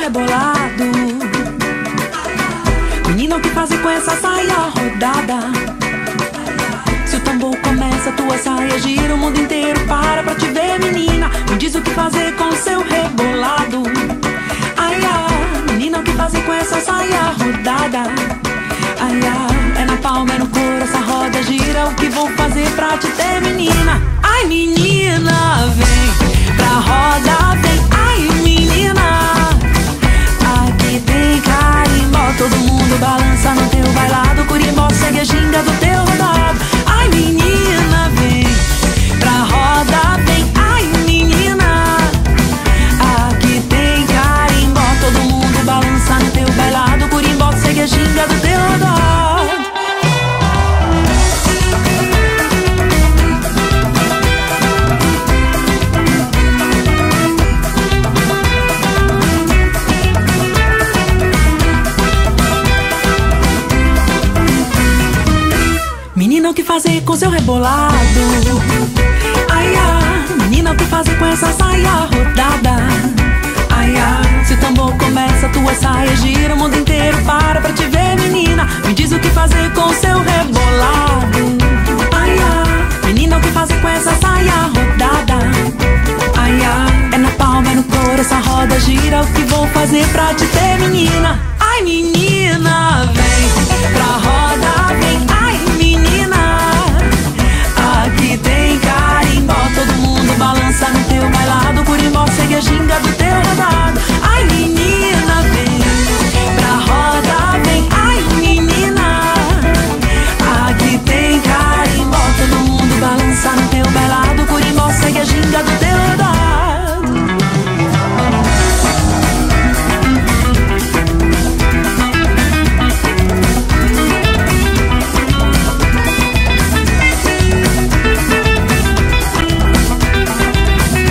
rebolado. Menina, o que fazer com essa saia rodada? Se o tambor começa, tua saia gira, o mundo inteiro para pra te ver, menina. Me diz o que fazer com seu rebolado. Ai, ai, menina, o que fazer com essa saia rodada? Ai, ai, é na palma, é no couro, essa roda gira. O que vou fazer pra te ter, menina? Ai, menina, vem pra roda, vem. Ai, menina, aqui tem carimbó. Todo mundo balança no teu bailado. Curimbó segue a ginga do teu rodado. Ai, menina, vem pra roda, vem. Ai, menina, aqui tem carimbó. Todo mundo balança no teu bailado. Curimbó segue a ginga do teu rodado. Menina, o que fazer com seu rebolado? Ai, ai, menina, o que fazer com essa saia rodada? Ai, ai, se o tambor começa, tua saia gira, o mundo inteiro para pra te ver, menina. Me diz o que fazer com seu rebolado. Ai, ai, menina, o que fazer com essa saia rodada? Ai, ai, é na palma, é no couro, essa roda gira. O que vou fazer pra te ter, menina? Ai, menina, vem pra roda, vem. Ai, menina, aqui tem carimbó. Todo mundo balança no teu bailado. Curimbó segue a ginga do teu rodado. Ai, menina, vem pra roda, vem. Ai, menina, aqui tem carimbó. Todo mundo balança no teu bailado. Curimbó segue a ginga do teu rodado.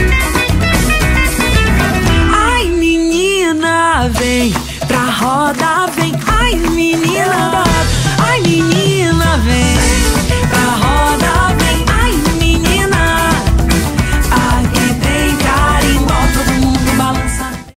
Vem pra roda,